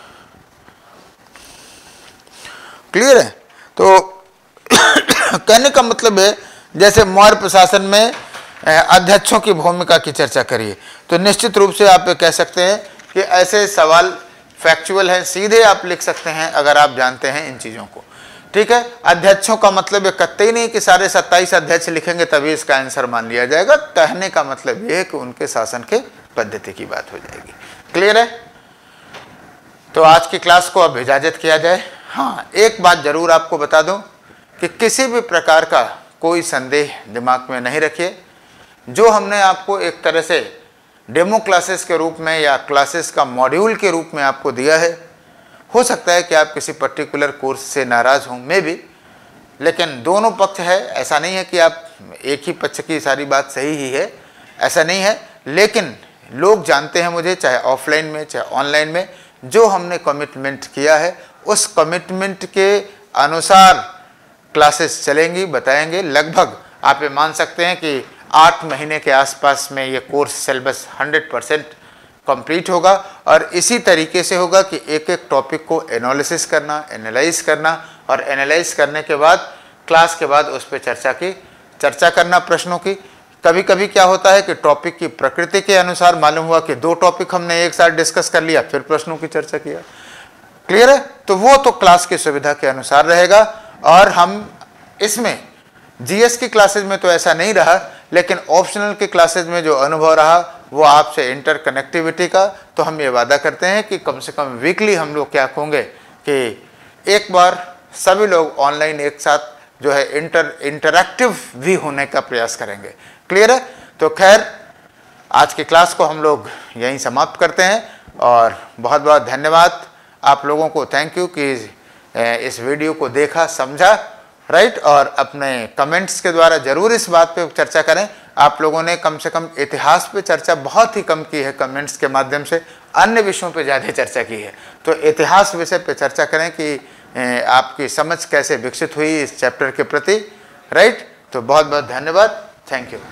क्लियर है। तो कहने का मतलब है जैसे मौर्य प्रशासन में अध्यक्षों की भूमिका की चर्चा करिए, तो निश्चित रूप से आप कह सकते हैं कि ऐसे सवाल फैक्चुअल है, सीधे आप लिख सकते हैं अगर आप जानते हैं इन चीज़ों को। ठीक है, अध्यक्षों का मतलब ये कतई नहीं कि सारे सत्ताईस अध्यक्ष लिखेंगे तभी इसका आंसर मान लिया जाएगा। कहने का मतलब ये है कि उनके शासन के पद्धति की बात हो जाएगी। क्लियर है? तो आज की क्लास को अब इजाजत किया जाए। हाँ, एक बात जरूर आपको बता दूं कि किसी भी प्रकार का कोई संदेह दिमाग में नहीं रखिए। जो हमने आपको एक तरह से डेमो क्लासेस के रूप में या क्लासेस का मॉड्यूल के रूप में आपको दिया है, हो सकता है कि आप किसी पर्टिकुलर कोर्स से नाराज़ हों, मे भी, लेकिन दोनों पक्ष है। ऐसा नहीं है कि आप एक ही पक्ष की सारी बात सही ही है, ऐसा नहीं है। लेकिन लोग जानते हैं मुझे, चाहे ऑफलाइन में चाहे ऑनलाइन में, जो हमने कमिटमेंट किया है उस कमिटमेंट के अनुसार क्लासेस चलेंगी, बताएंगे। लगभग आप ये मान सकते हैं कि आठ महीने के आसपास में ये course syllabus hundred percent complete होगा और इसी तरीके से होगा कि एक एक टॉपिक को एनालिसिस करना, एनालाइज करना और एनालाइज करने के बाद क्लास के बाद उस पर चर्चा की चर्चा करना प्रश्नों की। कभी कभी क्या होता है कि टॉपिक की प्रकृति के अनुसार मालूम हुआ कि दो टॉपिक हमने एक साथ डिस्कस कर लिया, फिर प्रश्नों की चर्चा किया। क्लियर है? तो वो तो क्लास की सुविधा के अनुसार रहेगा। और हम इसमें जीएस की क्लासेज में तो ऐसा नहीं रहा, लेकिन ऑप्शनल की क्लासेज में जो अनुभव रहा वो आपसे इंटरकनेक्टिविटी का, तो हम ये वादा करते हैं कि कम से कम वीकली हम लोग क्या होंगे कि एक बार सभी लोग ऑनलाइन एक साथ जो है इंटर इंटरैक्टिव भी होने का प्रयास करेंगे। क्लियर है? तो खैर आज की क्लास को हम लोग यहीं समाप्त करते हैं और बहुत बहुत धन्यवाद आप लोगों को। थैंक यू कि इस वीडियो को देखा, समझा, राइट। और अपने कमेंट्स के द्वारा ज़रूर इस बात पे चर्चा करें। आप लोगों ने कम से कम इतिहास पे चर्चा बहुत ही कम की है कमेंट्स के माध्यम से, अन्य विषयों पे ज़्यादा चर्चा की है। तो इतिहास विषय पे चर्चा करें कि आपकी समझ कैसे विकसित हुई इस चैप्टर के प्रति, राइट। तो बहुत बहुत धन्यवाद। Thank you.